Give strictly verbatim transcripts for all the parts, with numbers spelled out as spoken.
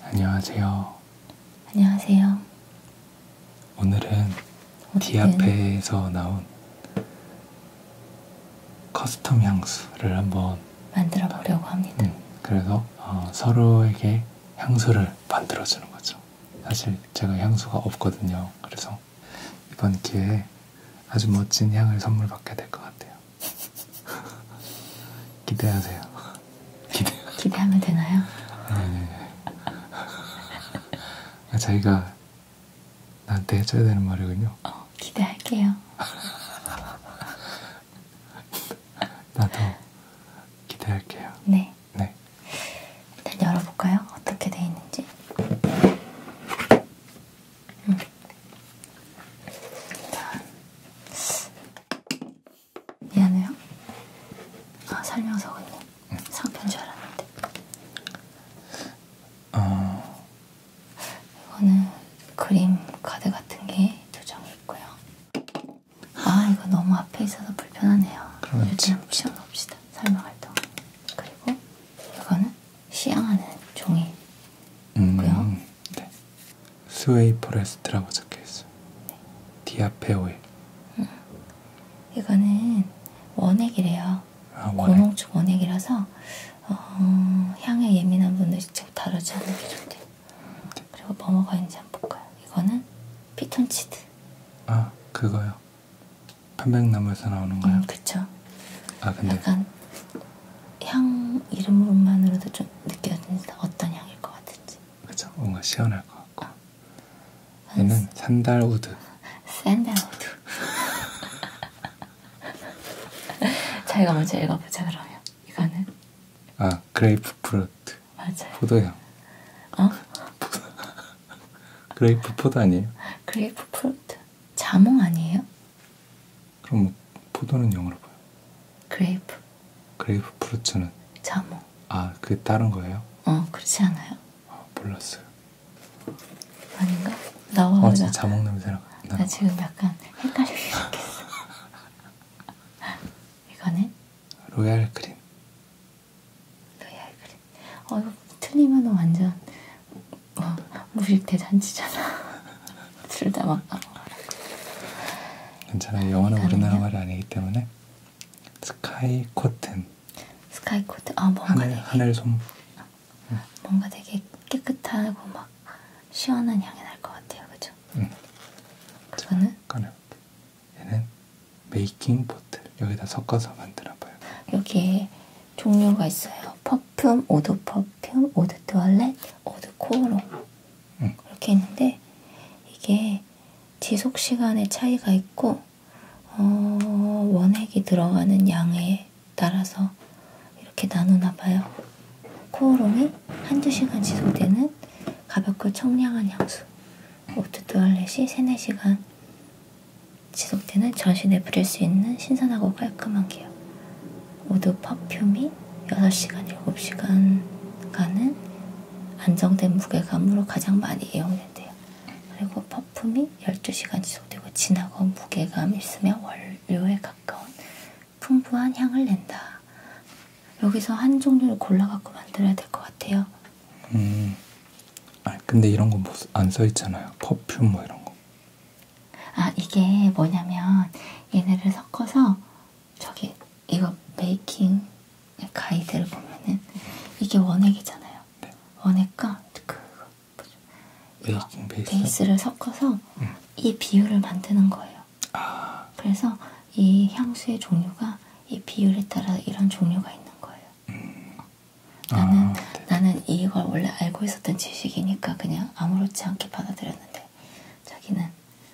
안녕하세요. 안녕하세요. 오늘은 디아페에서 나온 커스텀 향수를 한번 만들어 보려고 합니다. 음, 그래서 어, 서로에게 향수를 만들어주는 거죠. 사실 제가 향수가 없거든요. 그래서 이번 기회에 아주 멋진 향을 선물 받게 될 것 같아요. 기대하세요. 기대. 기대하면 되나요? 네네. 자기가 나한테 해줘야 되는 말이군요. 어, 기대할게요. 나도 기대할게요. 네. 네. 일단 열어볼까요? 어떻게 돼 있는지. 음. 일단 미안해요. 아, 설명서가 있네. 음. 상표인 줄 알았는데. 어... 이거는 그림 카드 같은 게 두 장이 있고요. 아, 이거 너무 앞에 있어서 불편하네요. 그러면 일단 치워놓읍시다. 설명할 동안. 그리고 이거는 시향하는 종이고요. 음, 네. 스웨이 포레스트라고 적혀있어요. 네. 디아페 오일. 음. 이거는 원액이래요. 아, 원액. 고농축 원액이라서 어, 향에 예민한 분들 직접 다루지 않는 게 좋대요. 음, 네. 그리고 뭐뭐가 있는지 한번 볼까요? 이거는 피톤치드. 아, 그거요. 편백나무에서 나오는 거요? 음, 그쵸. 아, 근데 약간 향 이름으로만으로도 좀 느껴진다. 어떤 향일 것 같은지. 그쵸. 뭔가 시원할 것 같고. 어. 얘는 산달우드. 샌들우드. 자기가 먼저 읽어보자 그러면. 이거는 아, 그레이프 프루트. 맞아요. 포도향. 어? 포도. 그레이프 포도 아니에요? 그레이프 프루트. 자몽 아니에요? 그럼 뭐, 포도는 영어로 뭐예요? 그레이프. 그레이프 프루트는? 자몽. 아, 그게 다른 거예요? 어, 그렇지 않아요? 아, 몰랐어요. 아닌가? 나와. 어, 진짜 자몽 냄새나. 나 지금 약간 헷갈리게 생겼어. 이거는? 로얄 그린. 로얄 그린. 어, 이거 틀리면 완전 어, 무식 대잔치잖아. 둘 다 막. 괜찮아요. 영어는 우리나라 말이 아니기 때문에. 스카이 코튼. 스카이 코트. 아, 뭔가 하늘, 되게 하늘솜. 응. 뭔가 되게 깨끗하고 막 시원한 향이 날 것 같아요. 그죠? 응. 그거는? 꺼내. 얘는 메이킹 보틀. 여기다 섞어서 만들어봐요. 여기에 종류가 있어요. 퍼퓸, 오드 퍼퓸, 오드 투얼렛, 오드 코오롱. 응. 이렇게 있는데 이게 지속 시간의 차이가 있고 어, 원액이 들어가는 양에 따라서 이렇게 나누나 봐요. 코오롱이 한두 시간 지속되는 가볍고 청량한 향수, 오드 투얼렛이 세네 시간 지속되는 전신에 뿌릴 수 있는 신선하고 깔끔한 기업, 오드 퍼퓸이 여섯 시간, 일곱 시간 가는 안정된 무게감으로 가장 많이 이용된대요. 그리고 퍼퓸이 열두 시간 지속되고 진하고 무게감 있으며 원료에 가까운 풍부한 향을 낸다. 여기서 한 종류를 골라갖고 만들어야 될 것 같아요. 음. 아, 근데 이런 거 안 써있잖아요. 퍼퓸 뭐 이런 거. 아, 이게 뭐냐면 얘네를 섞어서 저기 이거 메이킹 가이드를 보면은 이게 원액이잖아요. 네. 원액과 그 메이킹 베이스? 베이스를 섞어서 음. 이 비율을 만드는 거예요. 아. 그래서 이 향수의 종류가 이 비율에 따라 이런 종류가 있는 거예요. 음. 나는 아, 나는 이걸 원래 알고 있었던 지식이니까 그냥 아무렇지 않게 받아들였는데 자기는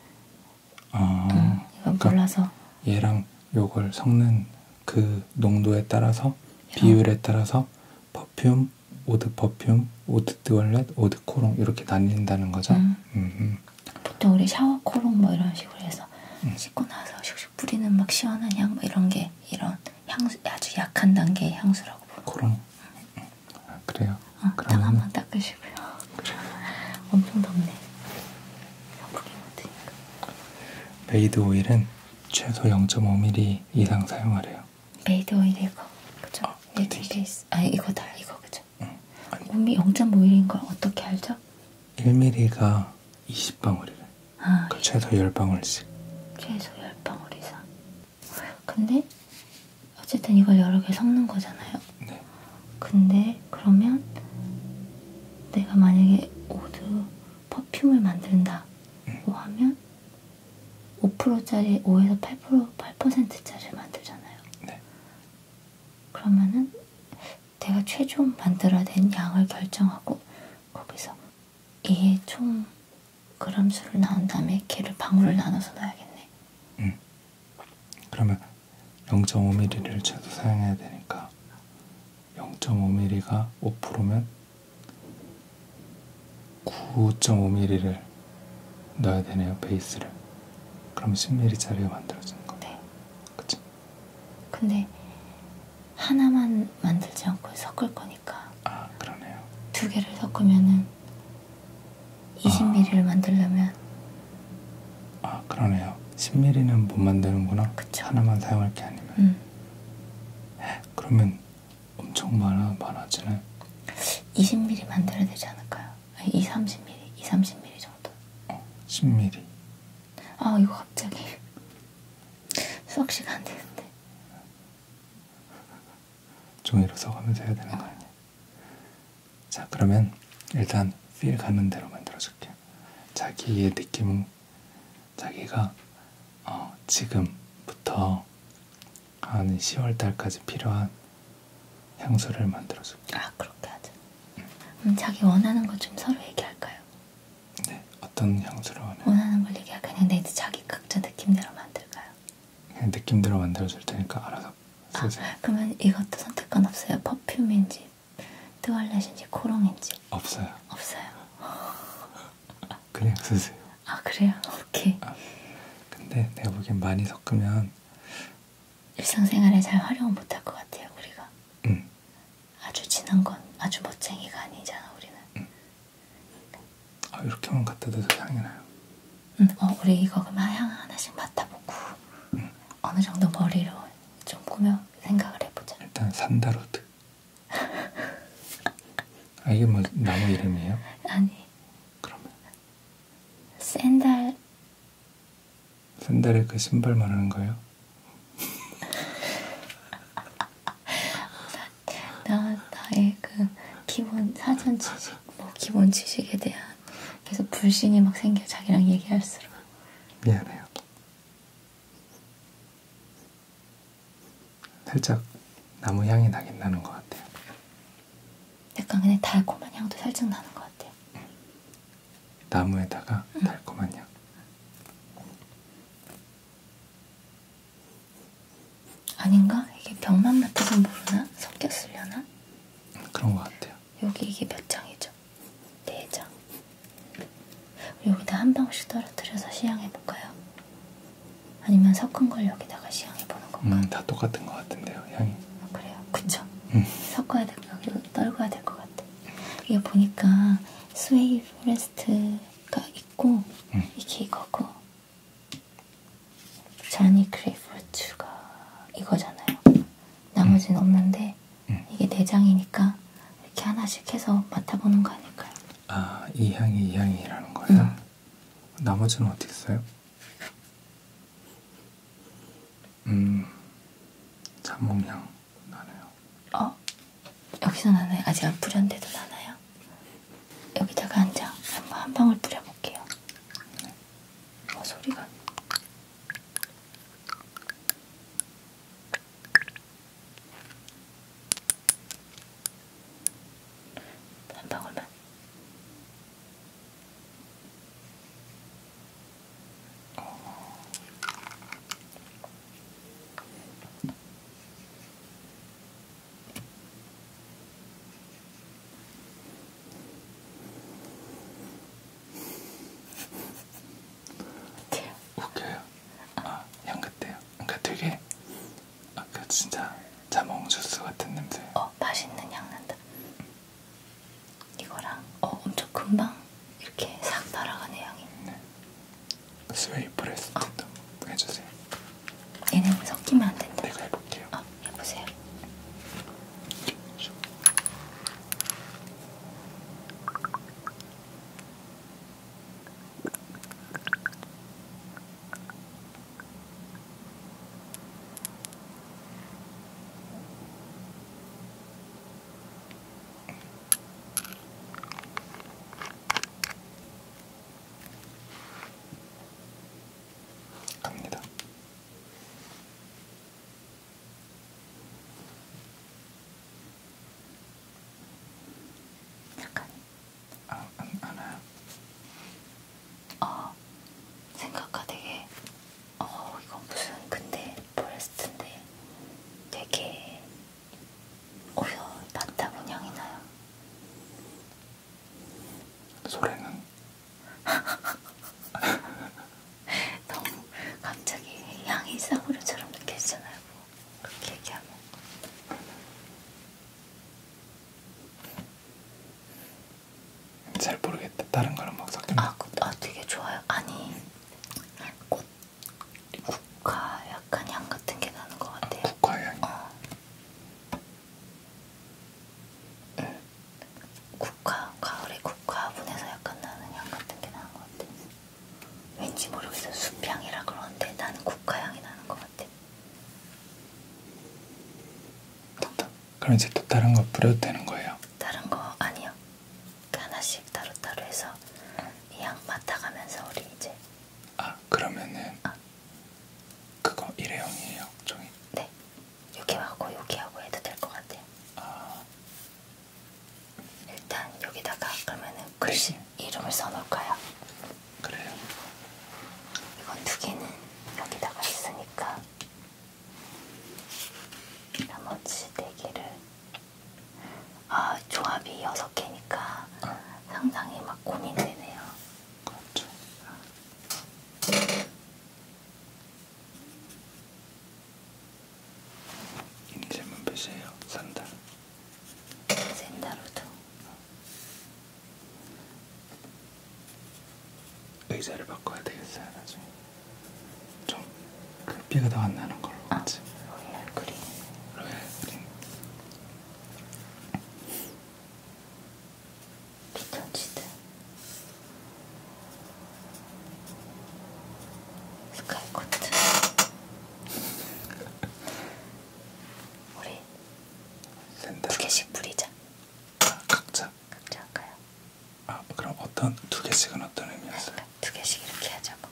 아, 음, 이건 그러니까 몰라서 얘랑 요걸 섞는 그 농도에 따라서 비율에 따라서 퍼퓸, 오드 퍼퓸, 오드 뚜얼렛, 오드 코롱 이렇게 나뉜다는 거죠? 음. 음, 음. 보통 우리 샤워 코롱 뭐 이런 식으로 해서 음. 씻고 나서 슉슉 뿌리는 막 시원한 향 뭐 이런 게 이런 향수 아주 약한 단계의 향수라고 보는 코롱. 음. 아, 그래요? 어, 그러면 탕 한번 닦으시고요. 그래. 엄청 덥네. 선풍기 못 드니까. 메이드 오일은 최소 영 점 오 밀리리터 이상 사용하래요. 메이드 오일 이거 그죠? 어, 메이드 베이스. 아, 이거다 이거 그죠? 응. 아니. 몸이 영 점 오 일인 걸 어떻게 알죠? 일 밀리리터가 이십 방울이래. 아, 그 최소 십 방울씩. 최소 십 방울 이상. 근데 어쨌든 이걸 여러 개 섞는 거잖아요. 네. 근데 그러면 내가 만약에 오드 퍼퓸을 만든다고 음. 하면 오 퍼센트짜리 오에서 팔 퍼센트, 팔 퍼센트짜리를 만들잖아요. 네. 그러면은 내가 최종 만들어낸 양을 결정하고 거기서 이게 총 그람 수를 나온 다음에 걔를 방울을 나눠서 넣어야겠네. 음. 그러면 영 점 오 밀리리터를 최소 사용해야 되니까 영 점 오 밀리리터가 오 퍼센트면 구 점 오 밀리리터를 넣어야 되네요, 베이스를. 그럼 십 밀리리터짜리가 만들어지는 거. 네. 그치? 근데 하나만 만들지 않고 섞을 거니까 아, 그러네요. 두 개를 섞으면은 이십 밀리리터를 아. 만들려면 아, 그러네요. 십 밀리리터는 못 만드는구나. 그쵸. 하나만 사용할 게 아니면. 음. 그러면 엄청 많아, 많아지네. 이십 밀리리터 만들어야 되지 않을까요? 아니, 이, 삼십 밀리리터, 이, 삼십 밀리리터 정도. 어, 십 밀리리터. 아, 이거 갑자기 수학 시간 안 되는데. 종이로 써가면서 해야 되는 거 아니야? 자, 그러면 일단 필 가는 대로 만들어줄게요. 자기의 느낌은 자기가 어, 지금부터 한 시월 달까지 필요한 향수를 만들어줄게요. 아, 그렇게 하자. 음, 자기 원하는 거 좀 서로 얘기할까요? 네, 어떤 향수를 원해요? 원하는 걸 얘기할까요? 그냥 내 자기 각자 느낌대로 만들까요? 그냥 느낌대로 만들어줄 테니까 알아서 쓰세요. 아, 그러면 이것도 선택권 없어요? 퍼퓸인지 뚜알렛인지 코롱인지? 없어요. 없어요. 그냥 쓰세요. 아, 그래요? 오케이. 아, 근데 내가 보기엔 많이 섞으면 일상생활에 잘 활용을 못할 것 같아요, 우리가. 음. 아주 진한 건 아주 멋쟁이가 아니잖아, 우리는. 음. 아, 이렇게만 갖다 대도 향이 나요. 음, 어, 우리 이거 그럼 향 하나씩 맡아보고 음. 어느 정도 머리로 좀 꾸며 생각을 해보자. 일단 산다로드. 아, 이게 뭐 나무 이름이에요? 아니, 그러면 샌달. 샌달의 그 신발 말하는 거예요? 나, 나의 그 기본 사전 지식, 뭐 기본 지식에 대한 계속 불신이 막 생겨, 자기랑 얘기할수록. 미안해요. 살짝 나무 향이 나긴 나는 것 같아요. 약간 그냥 달콤한 향도 살짝 나는 것 같아요. 나무에다가 응. 달콤한 향. 아닌가? 이게 병만 맡아서 모르나? 섞였으려나? 음, 그런 것 같아요. 여기 이게 몇 장이죠? 네 장. 여기다 한 방울씩 떨어뜨려서 시향해볼까요? 아니면 섞은 걸 여기다가 시향해보는 건가? 음, 다 똑같은 것 같은데요, 향이. 아, 그래요? 그쵸? 음. 섞어야 될 거, 여기로 떨궈야 될 것 같아. 이게 보니까 스웨이 포레스트가 있고 음. 이게 이거고 자니 크레이프루츠가 이거잖아요. 나머지는 없는데 음. 이게 네 장이니까 이렇게 하나씩 해서 맡아보는 거 아닐까요? 아, 이 향이 이 향이라는 거예요? 음. 나머지는 어디 있어요? 음, 자몽향 나네요. 어? 여기서 나나요? 아직 안 뿌렸는데도 나나요? 여기다가 한 장, 한번 한 방울 뿌려볼게요. 어, 소리가. 한 방울만. 웃겨요. 아, 향 같대요. 그러니까 되게 아까 진짜 자몽 주스 같은 냄새. 어, 맛있는 향 난다. 이거랑 어, 엄청 금방 이렇게 싹 날아가네, 향이. 네. 스웨이 프레스트도 해주세요. 얘네는 섞이면 안 된다. 내가 해볼게요. 어, 해보세요. 소리는 너무 갑자기 향이 싸구려처럼 느껴지잖아요. 뭐. 그렇게 얘기하면. 잘 모르겠다. 다른 거랑 막 섞였나? 아, 아, 되게 좋아요. 아니, 꽃, 국화 약간 향 같은 게 나는 것 같아요. 아, 국화 향이. 어. 응. 국화, 가을에 국화 분에서 약간 나는 향 같은 게 나는 것 같아. 왠지 모르겠어. 숲향이라 그러는데 나는 국화 향이 나는 것 같아. 됐다. 그럼 이제 또 다른 거 뿌려도 되는 거예요? 다른 거 아니요. 하나씩 따로따로 해서 이 향 맡아가면서 우리 이제. 아, 그러면은 아. 그거 일회용이에요, 종이? 네. 여기하고 여기하고 해도 될 것 같아요. 아, 일단 여기다가 그러면은 글씨 네. 이름을 써놓을까요? 그래요. 이건 두 개는 여기다가 있으니까 나머지 네 개를. 아, 조합이 여섯 개니까 아. 상당히 막 고민되네요. 그렇죠. 이니셜은 몇이에요? 산달. 샌다로드. 의자를 바꿔야 되겠어요, 나중에. 좀 삐가 더 안 나는 걸로. 아, 그치? 로얄 그린. 로얄 그린. 피톤치드. 스카이코트. 우리 샌달. 두 개씩 뿌리자. 아, 각자. 각자 할까요? 아, 그럼 어떤 두 개씩은 어떤 의미였어요? 그러니까 두 개씩 이렇게 하자고.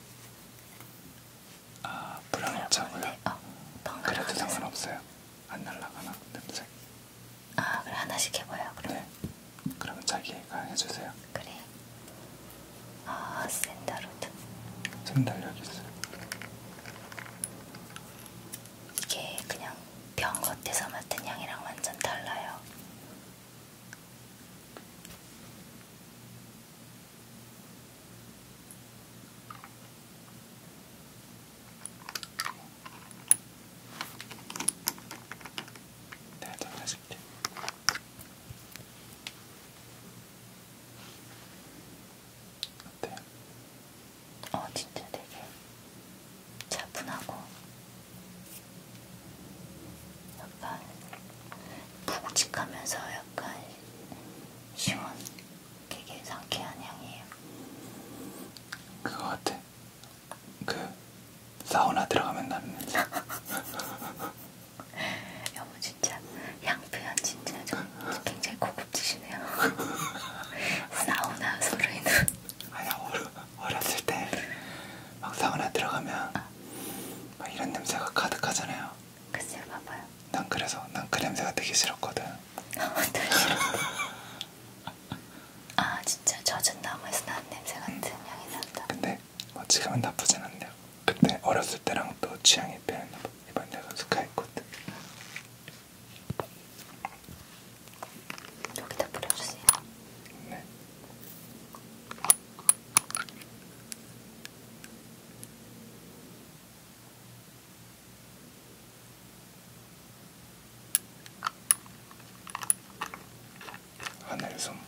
아, 불안하자고요. 네, 어, 번갈아 그래도 가면서. 상관없어요. 안 날라가나 냄새. 아, 그래 하나씩 해봐요. 그럼. 네. 그러면 자기가 해주세요. 그래. 아, 샌다로드. 샌달 여기 있어요. 이게 그냥 병 겉에서 맡은 향이랑 완전 달라요. 내가 좀 해줄게. 어때요? 어, 진짜 되게 차분하고 약간 묵직하면서 약간 시원, 되게 상쾌한 향이에요. 그거 같아. 그 사우나 들어가면 나는 냄새. 여보 진짜 향 표현 진짜 좀 굉장히 고급지시네요. 사우나 소리는. 아니, 어려, 어렸을 때 막 사우나 들어가면 막 이런 냄새가 가득하잖아요. 글쎄 봐봐요. 난 그래서 난 그 냄새가 되게 싫었거든. 아, 진짜 젖은 나무에서 나는 냄새 같은 향이 난다. 근데 뭐 지금은 나쁘진 않네요. 그때 어렸을 때랑 또 취향이 변했나 봐. 이번 내가 스카이코트. 여기다 뿌려주세요. 네. 하늘솜.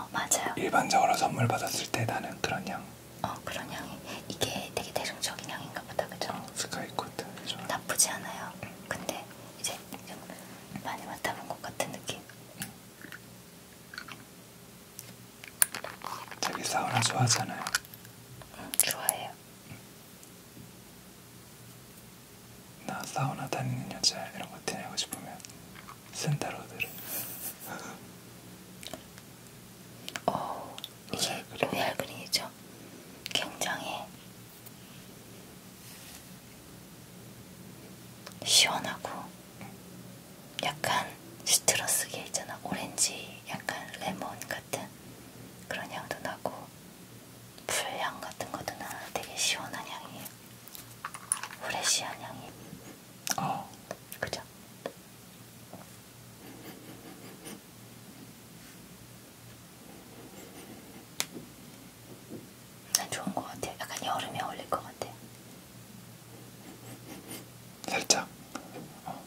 어, 맞아요. 일반적으로 선물 받았을 때 나는 그런 향. 어, 그런 향이. 이게 되게 대중적인 향인가 보다, 그죠? 어, 스카이코트 좋아. 나쁘지 않아요. 근데 이제 좀 많이 맡아본 것 같은 느낌. 자기 사우나 좋아하잖아요. 음, 좋아해요. 나 사우나 다니는 여자 이런 거 티내고 싶으면 센타로드를. 어, 이게 그래. 로얄 그린이죠. 굉장히 시원하고 약간 시트러스게 있잖아. 오렌지, 약간 레몬 같은 그런 향도 나고 풀향 같은 것도 나. 되게 시원한 향이에요. 프레시한 향이. 어. 그죠? 난 좋은 것 같아요. 약간 여름에 어울릴 것 같아. 살짝. 어.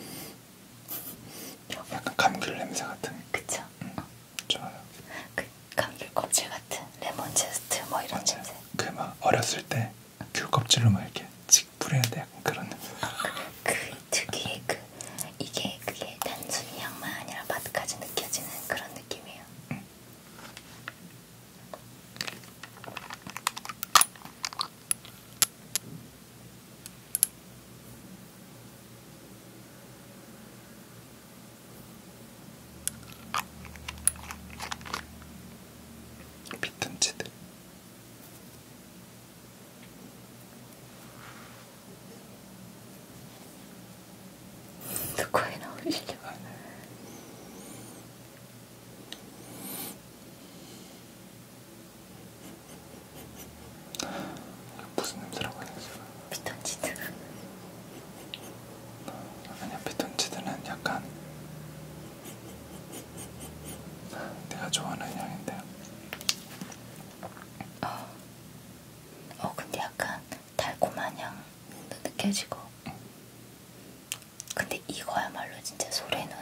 좀. 약간 감귤 냄새 같은. 그쵸? 음, 좋아요. 그 감귤 껍질 같은 레몬 제스트 뭐 이런 맞아요. 냄새. 그 막 어렸을 때 귤 껍질로 막 이렇게 칙 뿌려야 돼. 약간 그런 냄새. 그 특유의 그 이게 그게 단순히 향만 아니라 맛까지 느껴지는 그런 느낌이에요. 음. 피톤치드. 누구에 나오시려? 무슨 냄새라고 해야 되지? 피톤치드. 아니야, 피톤치드는 약간 내가 좋아하는 향인데. 어, 어 근데 약간 달콤한 향도 느껴지고. 근데 이거야말로 진짜 솔에는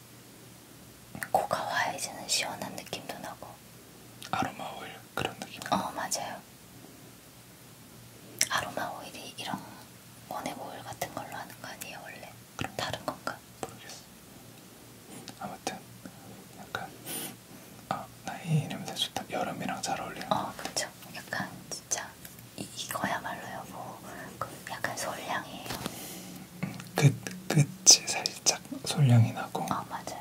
코가 화해지는 시원한 느낌도 나고. 아로마 오일 그런 느낌. 어, 맞아요. 아로마 오일이 이런 원액 오일 같은 걸로 하는 거 아니에요, 원래? 그럼 다른 건가? 모르겠어. 아무튼 약간 아, 나 이 냄새 좋다. 여름이랑 잘 어울리는 거. 어, 그쵸. 약간 진짜 이, 이거야말로요. 뭐, 그 약간 솔향이에요. 끝 끝이 살짝 솔향이 나고. 어, 맞아요.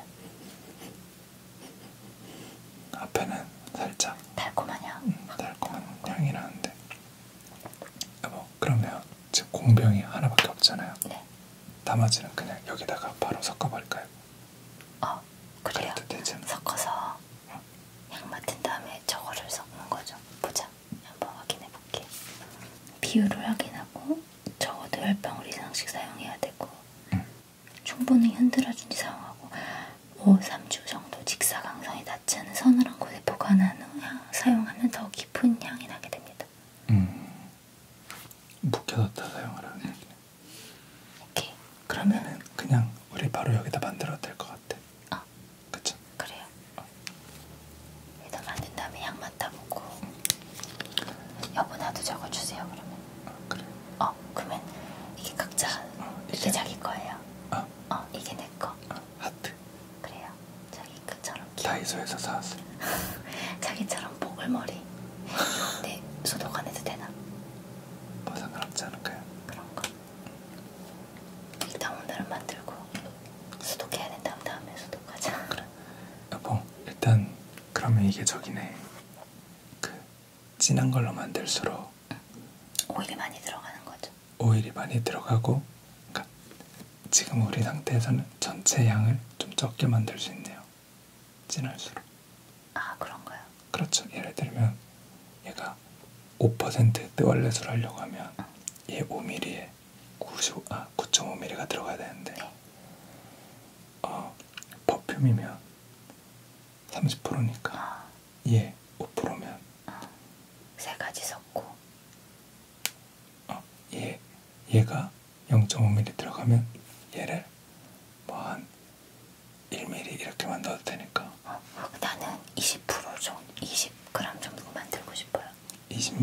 앞에는 살짝 달콤한 향. 음, 달콤한 향이 나는데. 여보, 그러면 지금 공병이 하나밖에 없잖아요. 네. 나머지는 그냥 여기다가 바로 섞어버릴까요? 어, 그래요. 그래도 되잖아. 섞어서 향 맡은 다음에 저거를 섞는 거죠. 보자. 한번 확인해 볼게. 비율을 확인하고 적어도 열 방울 이상씩 사용해야 되고. 음. 충분히 흔들어준 뒤 사용하고 오, 삼 주 정도 직사광선이 닿지 않은 서늘한 곳에 보관한 후 향, 사용하면 더 깊은 향이 나게 됩니다. 음, 묵혀뒀다 사용하라는 얘기네. 이렇게. 그러면 그러면은 그냥 우리 바로 여기다 만들어도 될 것 같아. 어, 그쵸? 그래요. 여기다 만든 다음에 향 맡아보고. 여보, 나도 적어주세요. 그러면. 어, 그래. 어, 그러면 이게 각자 어, 이게 이게 자기 거예요. 어, 어, 이게 내 거. 어, 하트. 그래요. 자기 것처럼 귀여워. 다이소에서 사왔어. 자기처럼 보글머리. 이거 근데 소독 안 해도 되나? 뭐 상관없지 않을까요? 그런 거. 일단 오늘은 만들고 소독해야 된다면 다음에 소독하자. 그래. 여보, 일단 그러면 이게 저기네. 그 진한 걸로 만들수록 오일이 많이 들어가는 거죠. 오일이 많이 들어가고, 그러니까 지금 우리 상태에서는 전체 양을 좀 적게 만들 수 있네요. 진할수록. 아, 그런가요? 그렇죠. 예를 들면 얘가 오 퍼센트 뜨월렛을 하려고 하면 얘 오 밀리리터에 구십오, 아, 구 점 오 밀리리터가 들어가야 되는데, 네. 어, 퍼퓸이면 삼십 퍼센트니까 아, 얘 오 퍼센트면 세 가지 섞고. 어, 얘, 얘가 영 점 오 밀리리터 들어가면 얘를 뭐 한 일 밀리리터 이렇게만 넣어도 되니까. 어, 나는 이십 퍼센트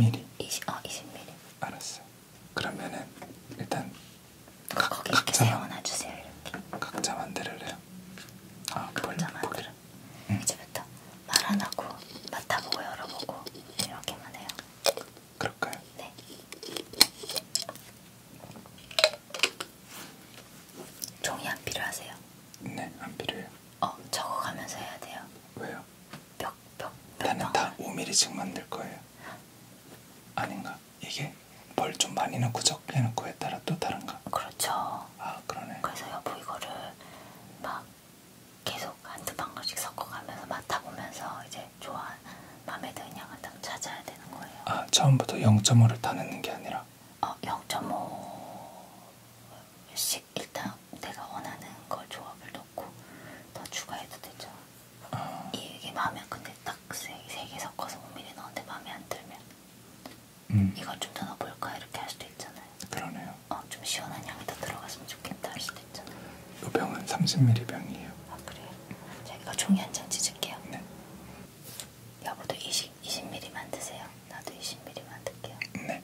밀리미터. 이십, 어, 이십 밀리미터. 알았어요. 그러면은 일단 각, 거기 이렇게 세워놔주세요. 이렇게. 각자 만들래요? 아, 각자 만들어. 응. 이제부터 말 안 하고 맡아보고 열어보고 이렇게만 해요. 그럴까요? 네. 종이 안 필요하세요? 네, 안 필요해요. 어, 적어가면서 해야 돼요. 왜요? 몇, 몇, 몇 나는 방울. 다 오 밀리미터씩 만들 거예요. 아닌가? 이게 뭘 좀 많이 넣고 적게 넣고에 따라 또 다른가? 그렇죠. 아, 그러네. 그래서 여보 이거를 막 계속 한두 방울씩 섞어가면서 맡아보면서 이제 좋아 마음에 드는 양을 딱 찾아야 되는 거예요. 아, 처음부터 영 점 오를 다 넣는 게 아니라? 어, 영 점 오씩 일단 내가 원하는 걸 조합을 넣고 더 추가해도 되죠. 아. 이게 마음에 근데 딱 세 개 섞어서 오 밀리미터 넣었는데 마음에 안 들면 음. 이거 좀 더 넣어볼까 이렇게 할 수도 있잖아요. 그러네요. 어, 좀 시원한 향이 더 들어갔으면 좋겠다 할 수도 있잖아요. 이 병은 삼십 밀리리터 병이에요. 아, 그래요? 자, 이거 종이 한 장 찢을게요. 네. 여보도 이십, 이십 밀리미터 만드세요. 나도 이십 밀리미터 만들게요. 네.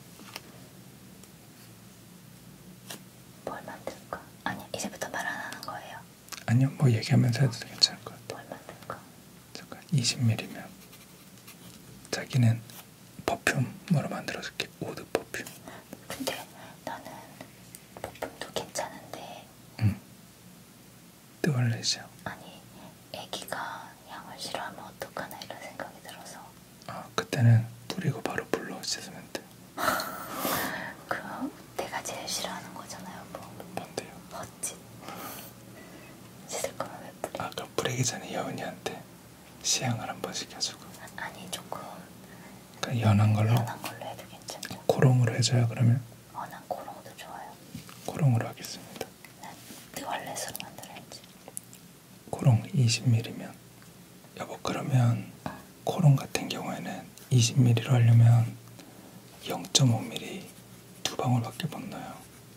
뭘 만들까? 아니, 이제부터 말 안 하는 거예요. 아니요, 뭐 얘기하면서 해도 괜찮을 것 같아요. 뭘 만들까? 잠깐, 이십 밀리리터면 자기는 퍼퓸으로 만들어줄게. 오드 퍼퓸. 근데 나는 볶음도 괜찮은데 응. 뜨월렛이요. 아니, 애기가 향을 싫어하면 어떡하나 이런 생각이 들어서. 아, 그때는 뿌리고 바로 불로 씻으면 돼. 그럼 내가 제일 싫어하는 거잖아요, 뭐. 뭔데요? 멋지. 씻을 거면 왜 뿌리? 아, 그럼 뿌리기 전에 여은이한테 시향을 한번 시켜주고. 아니, 조금 그러니까 연한 걸로? 연한 걸로 해도 괜찮죠. 코롱으로 해줘요, 그러면? 어, 난 코롱도 좋아요. 코롱으로 하겠습니다. 난 뜨월렛으로 만들어야지. 코롱 이십 밀리리터면 여보, 그러면 코롱 같은 경우에는 이십 밀리리터로 하려면 영 점 오 밀리리터 두 방울밖에 못 넣어요.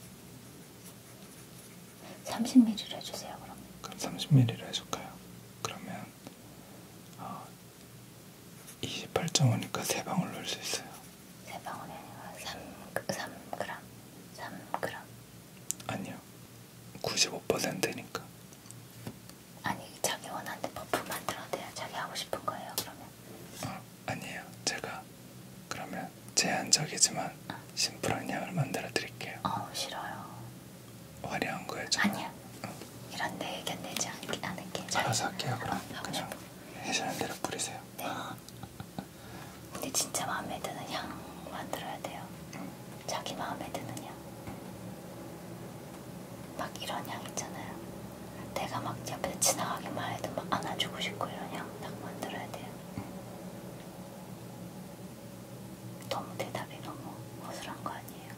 삼십 밀리리터로 해주세요, 그럼. 그럼 삼십 밀리리터로 해줄까요? 그러면 어, 이십팔 점 오니까 세 방울 넣을 수 있어요. 세 방울이 아니라 삼 그램. 삼 그램. 아니요, 구십오 퍼센트니까. 아니, 자기 원하는 버프 만들어야 돼요. 자기 하고 싶은 거예요, 그러면. 어, 아니에요. 제가 그러면 제한적이지만 심플한 향을 만들어 드릴게요. 어, 싫어요. 화려한 거 해줘. 아니야. 어. 이런 데 의견 내지 않, 않은 게 알아서 할게요. 그럼 하고 그냥 싶어. 해주는 대로 뿌리세요. 네. 근데 진짜 마음에 드는 향 만들어야 돼요. 음. 자기 마음에 드는 향. 막 이런 향 있잖아요. 내가 막 옆에 지나가기만 해도 막 안아주고 싶고 이런 향 딱 만들어야 돼요. 너무 대답이 너무 허술한 거 아니에요?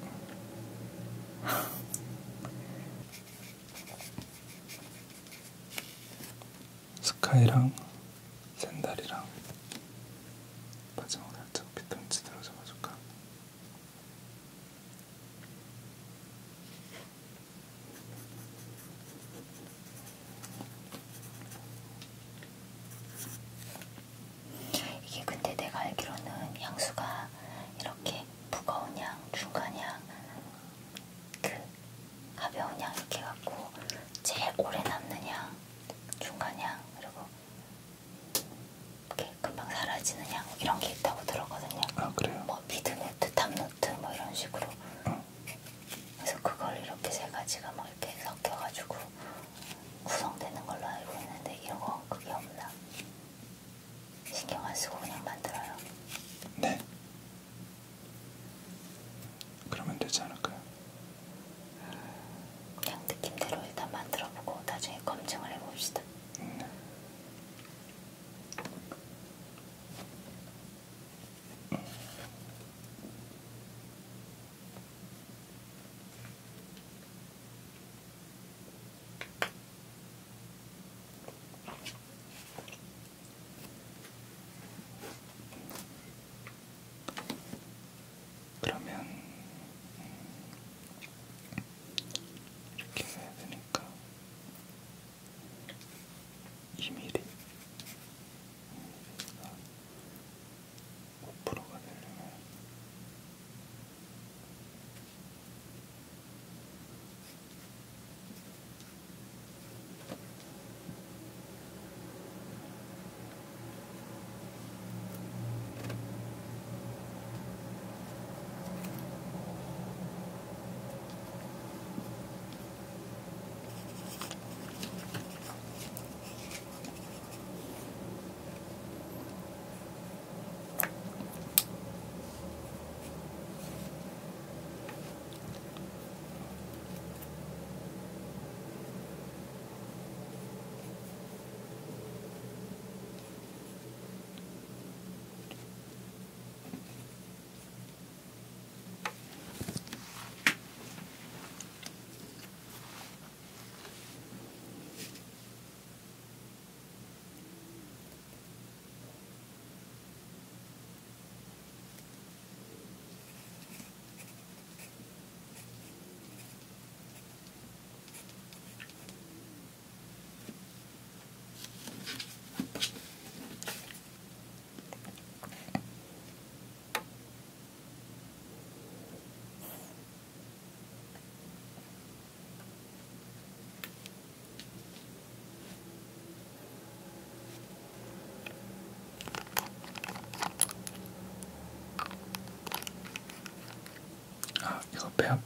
스카이랑 샌달이랑 마지막 살짝 피톤치 들어줘가줄까? 이게 근데 내가 알기로는 향수가 이렇게 무거운 향, 중간 향, 그 가벼운 향 이렇게 갖고 제일 오래 남는 향, 중간 향, 그리고 이렇게 금방 사라지는 향 이런 게 있다고 들었거든요. 아, 그래요? 뭐 미드노트, 탑노트 뭐 이런 식으로. 어. 그래서 그걸 이렇게 세 가지가 막 이렇게 섞여가지고 구성되는 걸로 알고 있는데 이런 거 그게 없나? 신경 안 쓰고 그냥 만들어요. 네. 그러면 되지 않을까요? 그냥 느낌대로 일단 만들어보고 나중에 검증을 해봅시다. 음, 네. 그러면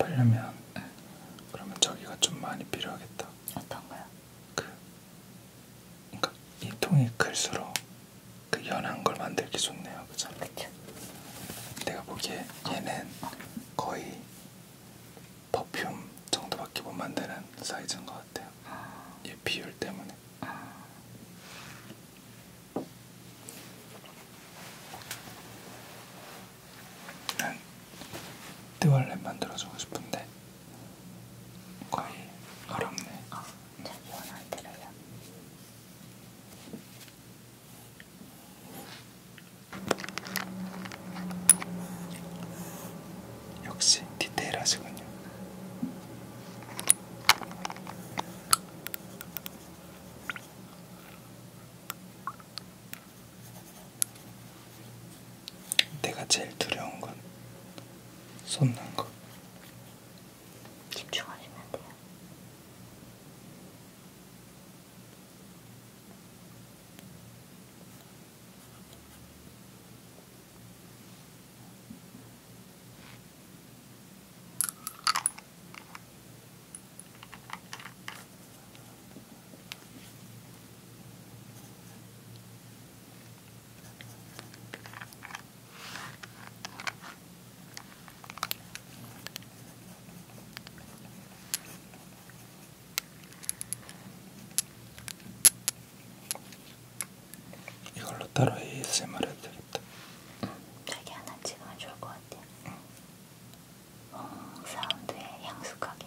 접하려면 그러면 저기가 좀 많이 필요하겠다. 어떤 거요? 그, 그러니까 이 통이 클수록 그 연한 걸 만들기 좋네요, 그죠? 그쵸. 내가 보기에 얘는 거의 퍼퓸 정도밖에 못 만드는 사이즈인 것 같아요. 얘 비율 때문에. 난 뜨월렛 만들어주고 싶은데 거의 어렵네. 어, 전 이건 안 들어요. 역시 디테일하시군요. 내가 제일 두려운 건 쏟는 거. 집중하시면 돼요. 이걸로 따로 에이에스엠알 해도 되겠다. 자기 하나 찍으면 좋을 것 같아요. 응. 어, 사운드에 향숙하게.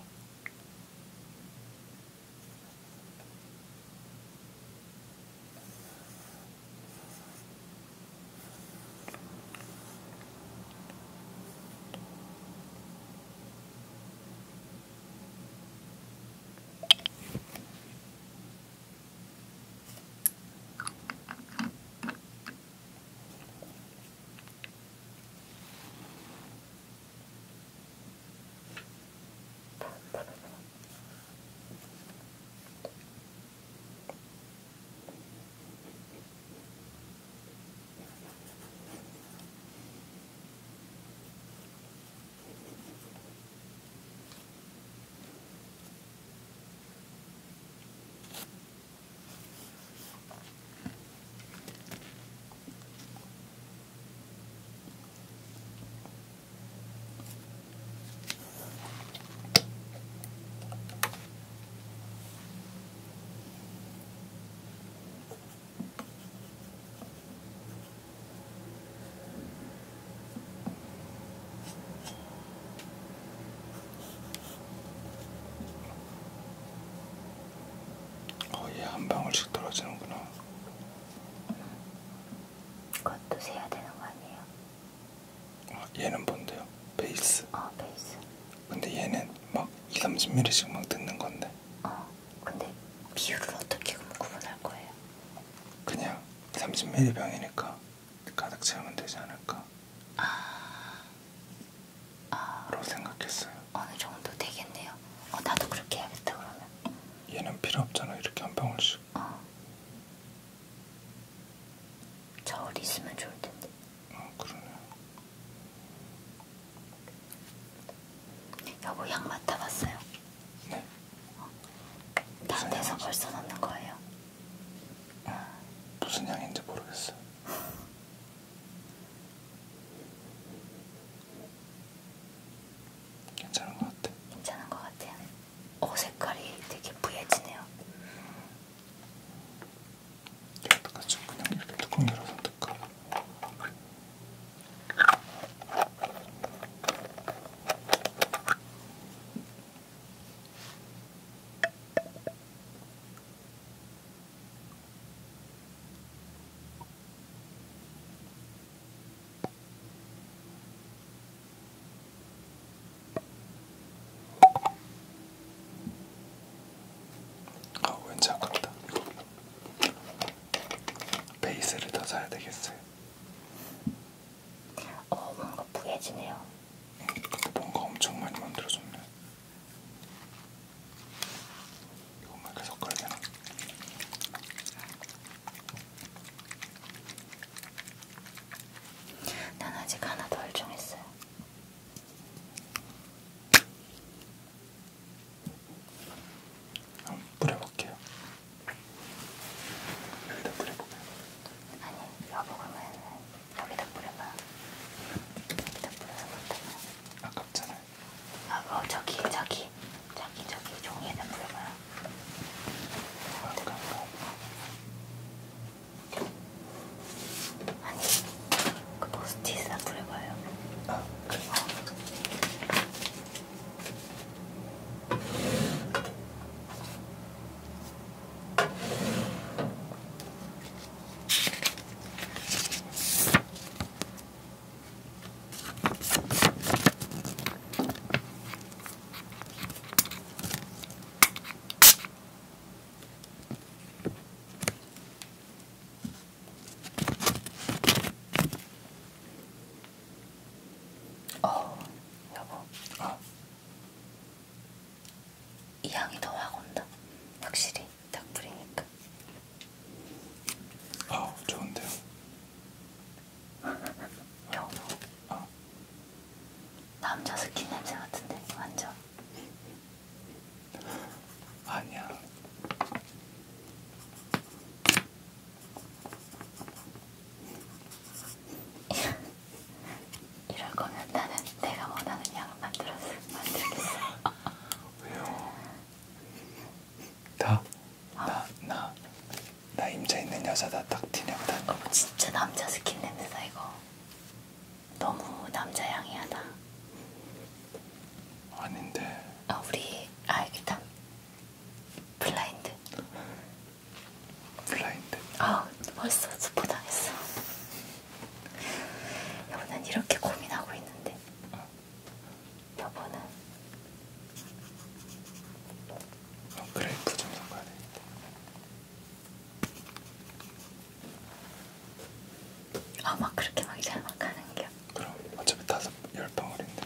거의 한 방울씩 떨어지는구나. 그것도 세야 되는 거 아니에요? 아, 얘는 뭔데요? 베이스. 어, 베이스. 근데 얘는 막 이, 삼십 밀리리터씩 막 듣는 건데. 어, 근데 비율을 어떻게 구분할 거예요? 그냥 삼십 밀리리터 병이니까 가득 채우면 되지 않을까? 아, 아, 라고 생각했어요. 어느 정도 되겠네요. 어, 나도 그렇게 해야겠다 그러면. 얘는 필요 없잖아. 이렇게 한 방울씩. 어. 저울 있으면 좋을 텐데. 어, 그러네요. 여보 향 맡아봤어요? 네. 다 돼서 벌써 넣는 거예요? 무슨 향인지 모르겠어요. 괜찮은 것 같아. 괜찮은 것 같아요. 어, 색깔이 되게 부해지네요. 어떡하지? 그냥 이렇게 뚜껑 열어서 넣을까? 거면 나는 내가 원하는 양을 만들어서 만들겠어. 왜요? 나? 나, 나, 나 임자 있는 여자다 딱 티내고 어, 진짜 남자 스킨 냄새다 이거. 너무 남자 향이야 나. 아닌데. 아 우리 아 일단 블라인드. 블라인드. 아 벌써 스포 당했어. 여보는 이렇게 고민하고 있는데 어. 여보는 어, 그레이프 좀 섞어야 돼. 아 막 그렇게 막 잘만 가는겨. 그럼 어차피 다섯 열 방울인데.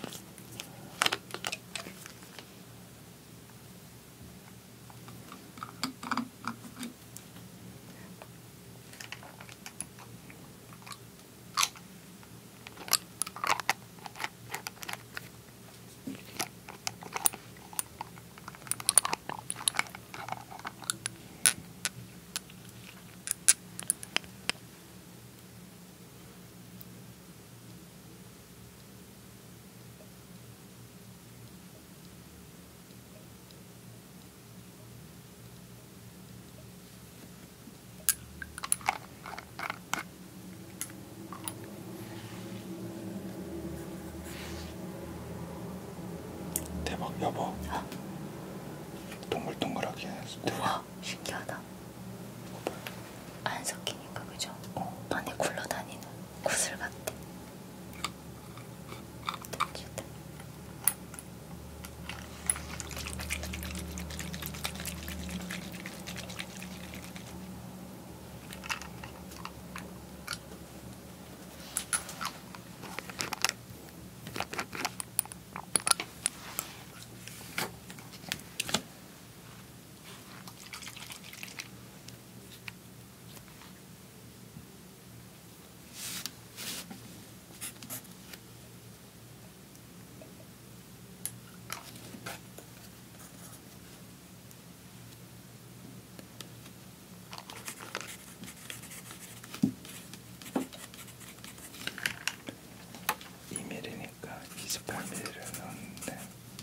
대박 여보. 어? 동글동글하게 해서 우와 신기하다. 안 섞이니까 그죠? 어. 안에 굴러다니는 구슬 같아. 던지다. 이 밀리니까 이십팔 밀리를 넣었는데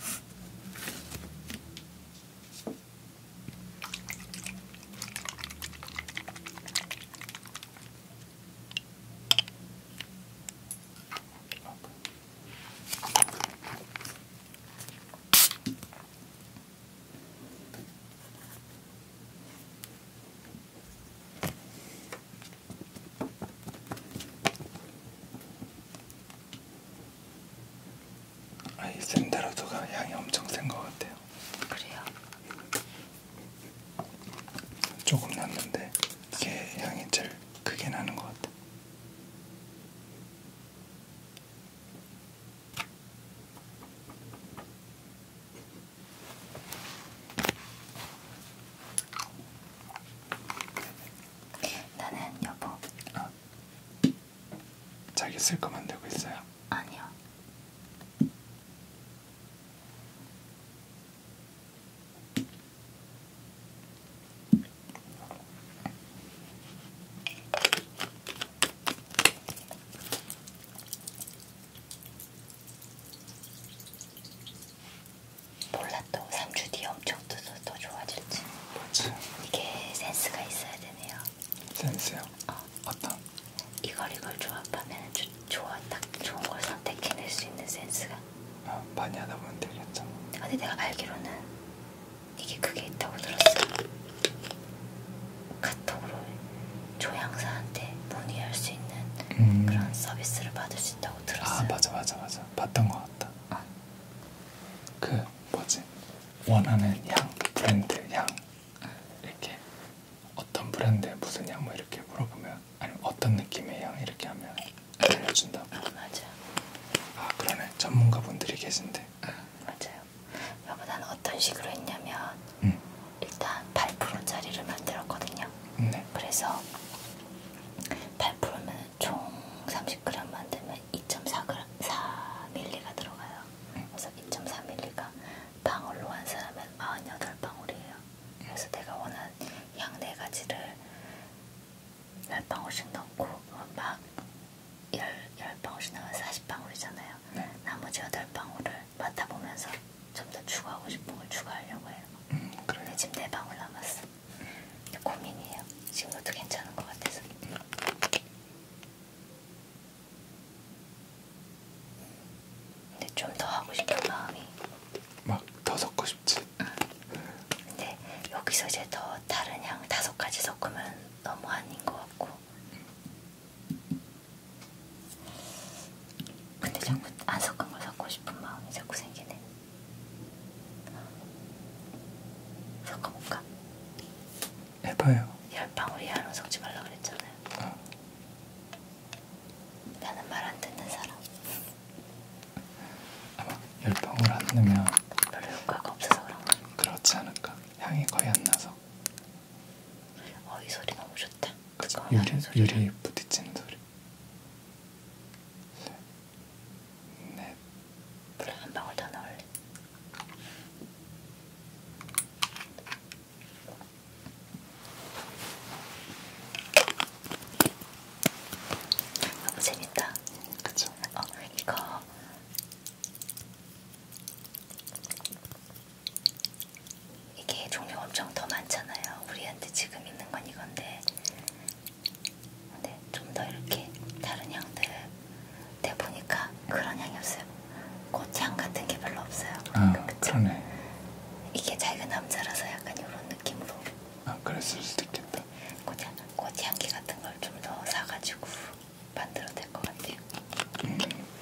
아이 샌드로드가 향이 엄청 센 것 같아요. 그래요? 조금 났는데 이게 향이 제일 크게 나는 것 같아. 나는 여보. 아, 자기 쓸 거 만들고 있어요. 아니요. 몰라 또 삼 주 뒤에 엄청 더, 더 좋아질지. 맞지. 이게 센스가 있어야 되네요. 센스요? 어. 어떤? 이걸 이걸 조합하면 조, 좋아 딱 좋은 걸 선택해낼 수 있는 센스가. 아, 많이 하다 보면 되겠죠. 근데 내가 알기로는 이게 그게 있다고 들었어. 카톡으로 조향사한테 문의할 수 있는 음. 그런 서비스를 받을 수 있다고 들었어요. 아 맞아 맞아 맞아 봤던 것 같다. 어. 그 뭐지 원하는 향 브랜드 향 이렇게 어떤 브랜드의 무슨 향 뭐 이렇게 물어보면 아니면 어떤 느낌의 향 이렇게 하면 알려준다고. 어, 맞아. 아 그러네 전문가분들이 계신데. 맞아요. 여보 나는 어떤 식으로 했냐면 음. 일단 팔 퍼센트짜리를 만들었거든요. 네. 그래서 팔 퍼센트면 총 삼십 그램 만들면 이 점 사 밀리가 들어가요. 그래서 이 점 사 밀리가 방울로 환산하면 사십팔 방울이에요. 그래서 내가 원하는 향 네 가지를 열 방울씩 넣고 막 열, 열 방울씩 넣으면 사십 방울이잖아요. 좀 더 하고 싶은 마음이. 막 더 섞고 싶지. 응. 근데 여기서 이제 더 다른 향 다섯 가지 섞으면 너무 아닌 것 같고. 근데 자꾸 안 섞은 걸 섞고 싶은 마음이 자꾸 생기네. 섞어볼까? 해봐요. 열 방울 이하로 섞지 말라 그랬잖아요. 어. 나는 말 안 듣는 사람. 아마 열 방울 안 넣으면 별로 효과가 없어서 그런가? 그렇지 않을까? 향이 거의 안 나서. 어, 이 소리 너무 좋다. 그죠? 그거 유리, 하는 소리야. 유리 부딪히는 소리. 셋, 넷. 그래, 한 방울 더 넣을래. 너무 재밌다. 그쵸? 어, 이거 이게 종류가 엄청 더 많잖아요. 우리한테 지금 있는 건 이건데, 근데 좀 더 이렇게 다른 향들 내보니까 그런 향이 없어요. 꽃향 같은 게 별로 없어요. 아, 그쵸? 그러네. 이게 자기가 남자라서 약간 이런 느낌으로 아, 그랬을 수도 있겠다. 꽃향, 꽃향기 같은 걸 좀 더 사가지고 만들어도 될 것 같아요. 음.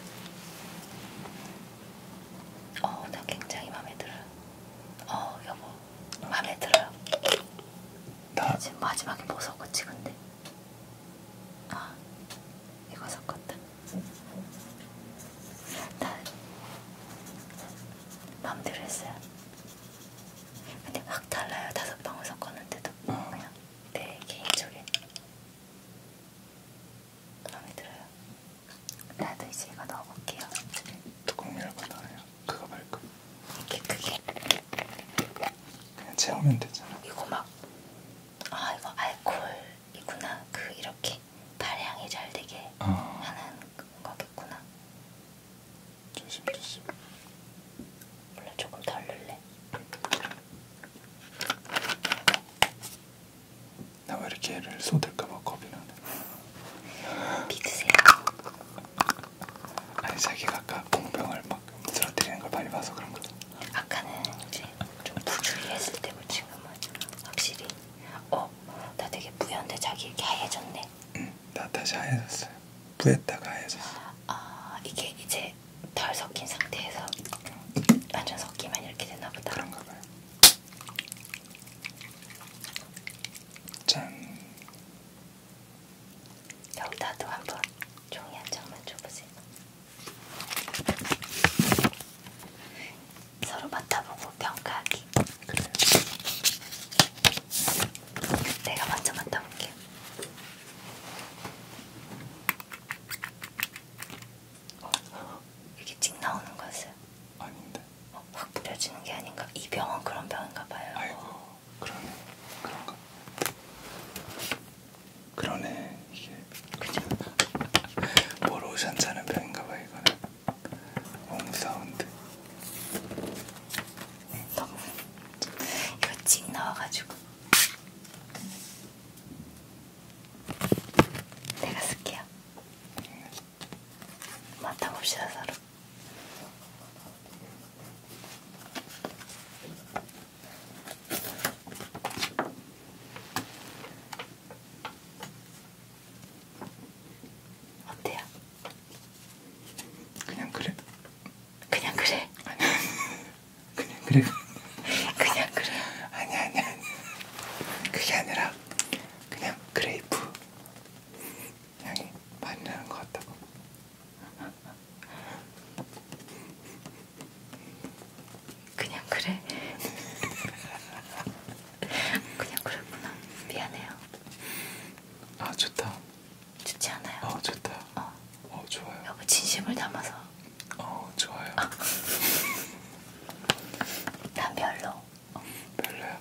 어, 나 굉장히 마음에 들어요. 어, 여보, 마음에 들어요. 다 지금 마지막에 뭐 섞었지 근데? 아, 이거 섞었다. 나 마음대로 했어요. 근데 확 달라요. 다섯 방울 섞었는데도. 어. 그냥 내 개인적인 마음에 들어요. 나도 이제 이거 넣어볼게요. 뚜껑 열고 나와요. 그거 말고 이렇게 크게. 그냥 채우면 되잖아. 이거 막, 아, 이거 알코올이구나. 그 이렇게 발향이 잘 되게 어. 하는 거겠구나. 조심 조심. 원래 조금 덜 넣을래. 나 왜 이렇게 얘를 쏟을까봐 겁이 나네. 믿으세요. 아니 자기가 아까 공병을 막 쓰러뜨리는 걸 많이 봐서 그런 거죠. 아까는 이제 좀 부주의했을 때고 지금은 확실히. 어, 나 되게 뿌연데 자기 이렇게 하얘졌네. 응, 나 다시 하얘졌어요. 부했다가 하얘졌어. 아, 이게 이제 덜 섞인 상태에서 완전 섞이면 이렇게 되나 보다. 그런가 봐요. 짠. 여기다도 한번 종이 한 장만 줘보세요. 서로 맡아보고 평가하기. 그래. 내가 먼저 맡아볼게요. 어, 이렇게 찍 나오는 거였어요. 아닌데. 어, 확 뿌려지는 게 아닌가? 이 병은 그런 병인가 봐요. 아이고 그러네. 그런가. 그러네 이게. 그죠? 뭐 로션 차는 병인가 봐 이거는. 옴 사운드. 너무 이거 찍 나와가지고 내가 쓸게요. 맡아봅시다 서로. 어때요? 그냥 그래. 그냥 그래. 그냥 그래. 그냥 그래. 아니 아니 아니. 그게 아니라 그냥 그레이프 향이 많이 나는 것 같다고. 그냥 그래. 그냥 그랬구나. 미안해요. 아 좋다. 좋지 않아요? 어 좋다. 어, 어 좋아요. 여보 진심을 담아서. 어 좋아요. 난 별로. 별로야.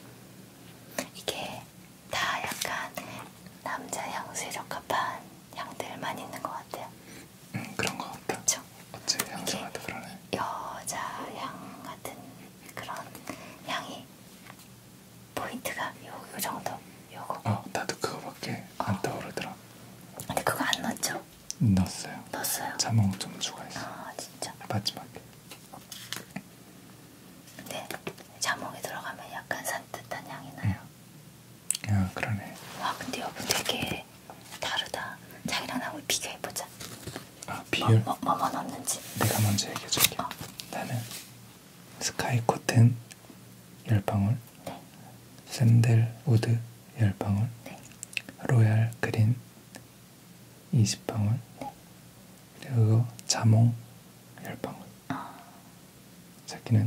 이게 다 약간 남자 향수에 적합한 향들만 있는 것 같아요. 음 그런 것 같다. 그쵸? 어째 향수마다 그러네. 여자 향 같은 그런 향이 포인트가 요, 요 정도. 요거. 어 나도 그거밖에 안 떠오르더라. 근데 그거 안 넣었죠? 넣었어요. 넣었어요? 자몽 좀 추가했어. 아 진짜. 마지막. 비율 뭐, 뭐, 뭐 넣는지 내가 먼저 얘기해줄게. 어. 나는 스카이 코튼 열 방울, 네. 샌들우드 열 방울, 네. 로얄 그린 이십 방울, 네. 그리고 자몽 열 방울. 어. 자기는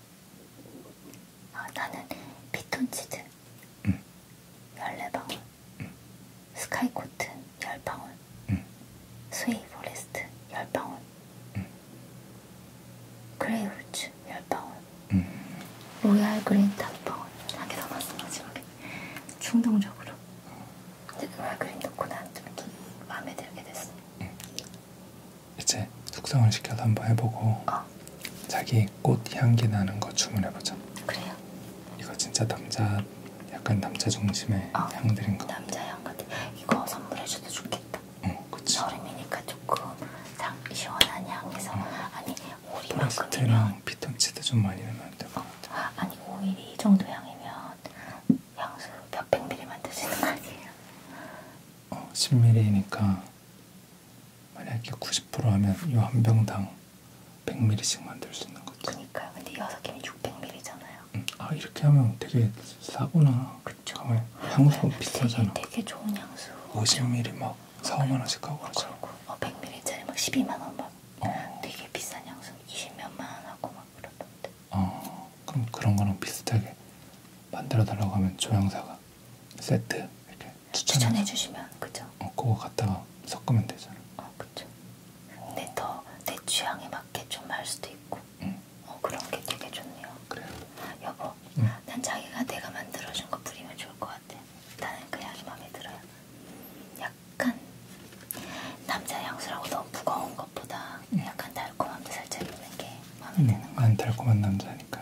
아, 나는 피톤치드 응. 열네 방울, 응. 스카이 코튼 열 방울, 응. 스웨이 포레스트 열 방울, 응. 그레이 후츠 열 방울, 응. 로얄 그린 다섯 방울. 한 개 더 넣었어 마지막에. 충동적으로. 근데 로얄 그린 넣고 난 좀 마음에 들게 됐어. 응. 이제 숙성을 시켜서 한번 해보고 어. 자기 꽃 향기 나는 거 주문해보자. 그래요. 이거 진짜 남자, 약간 남자 중심의 어. 향들인 거. 남자 향 같아. 이거 선물해줘도 좋겠다. 어, 그치. 여름이니까 조금 상, 시원한 향에서. 어. 아니 오일만큼이면 포레스트랑 피톤치드 좀 많이 넣으면 될 것 같아. 아, 아니 오일이 이 정도 향이면 향수 몇백 밀리리터 만드시는 거 아니에요? 어, 십 밀리리터니까 만약에 구십 퍼센트 하면 이 한 병당 백 밀리리터씩 만들 수 있는 거지. 그니까요. 근데 여섯 개면 육백 밀리리터잖아요. 응. 아, 이렇게 하면 되게 싸구나. 그쵸. 가만히 향수 비싸잖아. 되게, 되게 좋은 향수. 오십 밀리리터 막 사, 오만 원씩 하고 그러잖아. 그리고 어, 백 밀리리터짜리 막 십이만 원 막. 어. 되게 비싼 향수 이십몇만 원 하고 막 그러던데. 어, 그럼 그런 거랑 비슷하게 만들어 달라고 하면 조향사가 세트 이렇게 추천해, 추천해 주시면 그죠? 어, 그거 갖다가 섞으면 되잖아. 어, 그쵸. 근데 더 내 취향에 맞게 좀 할 수도 있고. 응. 어, 그런 게 되게 좋네요. 그래요. 여보, 응. 난 자기가 내가 만들어준 거 뿌리면 좋을 것 같아. 나는 그 향이 마음에 들어요. 약간 남자 향수라고 너무 무거운 것보다 응. 약간 달콤함도 살짝 있는 게 마음에 응, 드는 거. 난 달콤한 남자니까.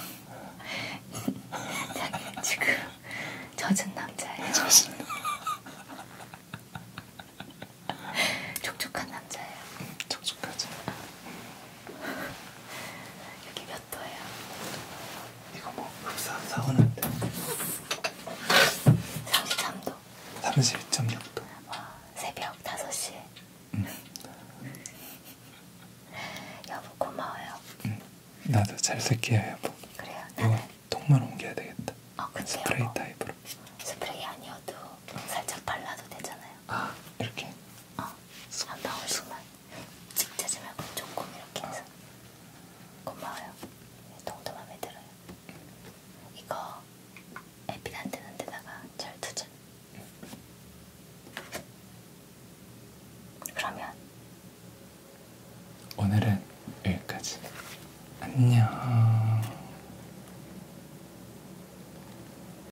자기는 지금 젖은 남자예요. 촉촉한 남자예요. 응, 촉촉하지. 여기 몇 도예요? 이거 뭐 흡사 사오는데 삼십삼 도. 삼십이 점 육 도. 와, 새벽 다섯 시에. 응. 여보 고마워요. 응. 나도 잘 쓸게요, 여보. 그래요. 이거 나는 통만 옮겨야 되겠다. 어 근데 스프레이 여보 타입으로. 스프레이 아니어도 살짝 발라도 되잖아요. 아, 이렇게. 어, 한 방울씩만 찍 짜지 말고 조금 이렇게 해서. 고마워요. 통도 마음에 들어요. 이거 햇빛 안 드는 데다가 잘 두자. 그러면 오늘은 여기까지. 안녕.